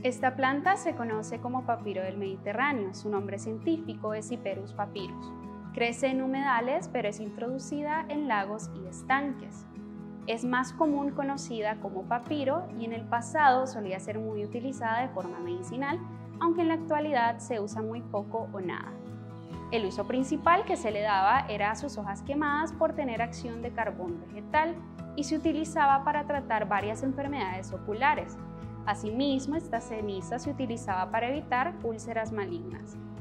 Esta planta se conoce como papiro del Mediterráneo. Su nombre científico es Cyperus papyrus. Crece en humedales, pero es introducida en lagos y estanques. Es más común conocida como papiro y en el pasado solía ser muy utilizada de forma medicinal, aunque en la actualidad se usa muy poco o nada. El uso principal que se le daba era a sus hojas quemadas por tener acción de carbón vegetal y se utilizaba para tratar varias enfermedades oculares. Asimismo, esta ceniza se utilizaba para evitar úlceras malignas.